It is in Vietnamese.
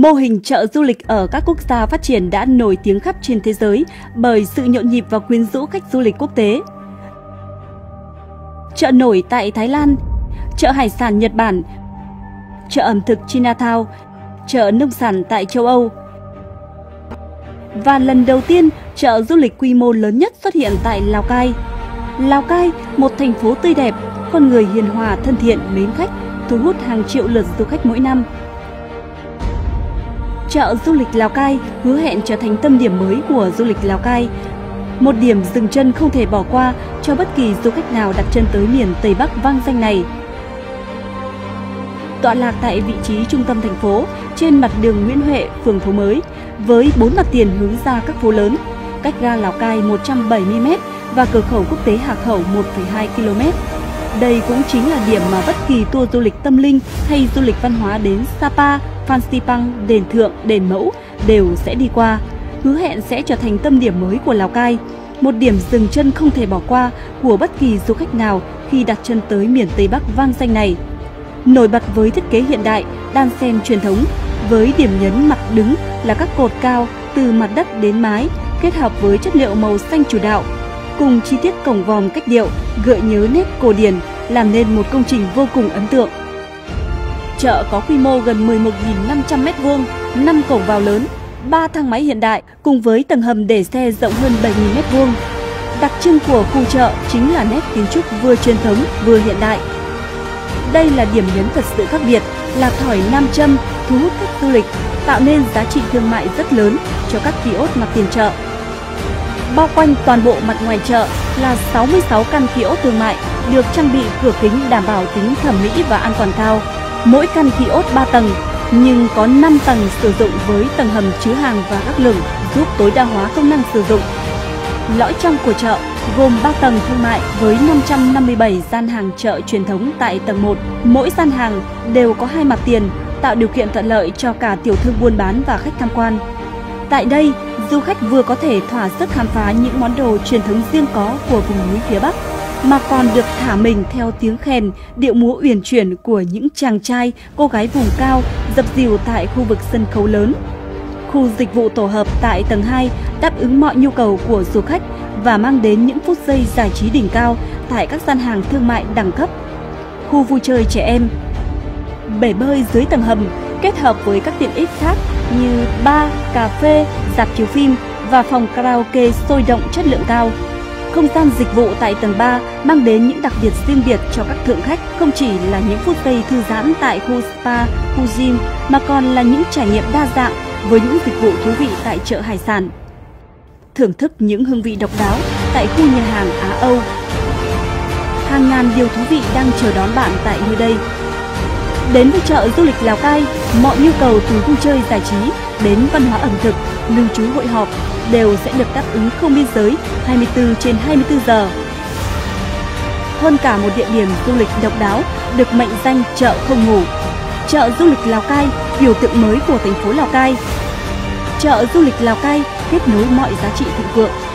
Mô hình chợ du lịch ở các quốc gia phát triển đã nổi tiếng khắp trên thế giới bởi sự nhộn nhịp và quyến rũ khách du lịch quốc tế. Chợ nổi tại Thái Lan, chợ hải sản Nhật Bản, chợ ẩm thực Chinatown, chợ nông sản tại châu Âu. Và lần đầu tiên, chợ du lịch quy mô lớn nhất xuất hiện tại Lào Cai. Lào Cai, một thành phố tươi đẹp, con người hiền hòa, thân thiện, mến khách, thu hút hàng triệu lượt du khách mỗi năm. Chợ du lịch Lào Cai hứa hẹn trở thành tâm điểm mới của du lịch Lào Cai, một điểm dừng chân không thể bỏ qua cho bất kỳ du khách nào đặt chân tới miền Tây Bắc vang danh này. Tọa lạc tại vị trí trung tâm thành phố, trên mặt đường Nguyễn Huệ, phường Phố Mới, với 4 mặt tiền hướng ra các phố lớn, cách ga Lào Cai 170 m và cửa khẩu quốc tế Hà Khẩu 1,2 km. Đây cũng chính là điểm mà bất kỳ tour du lịch tâm linh hay du lịch văn hóa đến Sapa, Phan Xipang, Đền Thượng, Đền Mẫu đều sẽ đi qua, hứa hẹn sẽ trở thành tâm điểm mới của Lào Cai, một điểm dừng chân không thể bỏ qua của bất kỳ du khách nào khi đặt chân tới miền Tây Bắc vang danh này. Nổi bật với thiết kế hiện đại, đan xen truyền thống, với điểm nhấn mặt đứng là các cột cao từ mặt đất đến mái, kết hợp với chất liệu màu xanh chủ đạo, cùng chi tiết cổng vòm cách điệu gợi nhớ nét cổ điển, làm nên một công trình vô cùng ấn tượng. Chợ có quy mô gần 11.500 m², 5 cổng vào lớn, 3 thang máy hiện đại cùng với tầng hầm để xe rộng hơn 7.000 m². Đặc trưng của khu chợ chính là nét kiến trúc vừa truyền thống vừa hiện đại. Đây là điểm nhấn thật sự khác biệt, là thỏi nam châm thu hút khách du lịch, tạo nên giá trị thương mại rất lớn cho các kiosk mặt tiền chợ. Bao quanh toàn bộ mặt ngoài chợ là 66 căn kiosk thương mại được trang bị cửa kính đảm bảo tính thẩm mỹ và an toàn cao. Mỗi căn kiosk 3 tầng nhưng có 5 tầng sử dụng với tầng hầm chứa hàng và gác lửng giúp tối đa hóa công năng sử dụng. Lõi trong của chợ gồm 3 tầng thương mại với 557 gian hàng chợ truyền thống tại tầng 1. Mỗi gian hàng đều có 2 mặt tiền, tạo điều kiện thuận lợi cho cả tiểu thương buôn bán và khách tham quan. Tại đây, du khách vừa có thể thỏa sức khám phá những món đồ truyền thống riêng có của vùng núi phía Bắc, mà còn được thả mình theo tiếng khen, điệu múa uyển chuyển của những chàng trai, cô gái vùng cao dập dìu tại khu vực sân khấu lớn. Khu dịch vụ tổ hợp tại tầng 2 đáp ứng mọi nhu cầu của du khách và mang đến những phút giây giải trí đỉnh cao tại các gian hàng thương mại đẳng cấp. Khu vui chơi trẻ em, bể bơi dưới tầng hầm kết hợp với các tiện ích khác như bar, cà phê, rạp chiếu phim và phòng karaoke sôi động chất lượng cao. Không gian dịch vụ tại tầng 3 mang đến những đặc biệt riêng biệt cho các thượng khách, không chỉ là những phút giây thư giãn tại khu spa, khu gym mà còn là những trải nghiệm đa dạng với những dịch vụ thú vị tại chợ hải sản. Thưởng thức những hương vị độc đáo tại khu nhà hàng Á Âu. Hàng ngàn điều thú vị đang chờ đón bạn tại nơi đây. Đến với chợ du lịch Lào Cai, mọi nhu cầu từ vui chơi giải trí đến văn hóa ẩm thực, lưu trú hội họp đều sẽ được đáp ứng không biên giới 24/24 giờ. Hơn cả một địa điểm du lịch độc đáo được mệnh danh chợ không ngủ. Chợ du lịch Lào Cai, biểu tượng mới của thành phố Lào Cai. Chợ du lịch Lào Cai kết nối mọi giá trị thịnh vượng.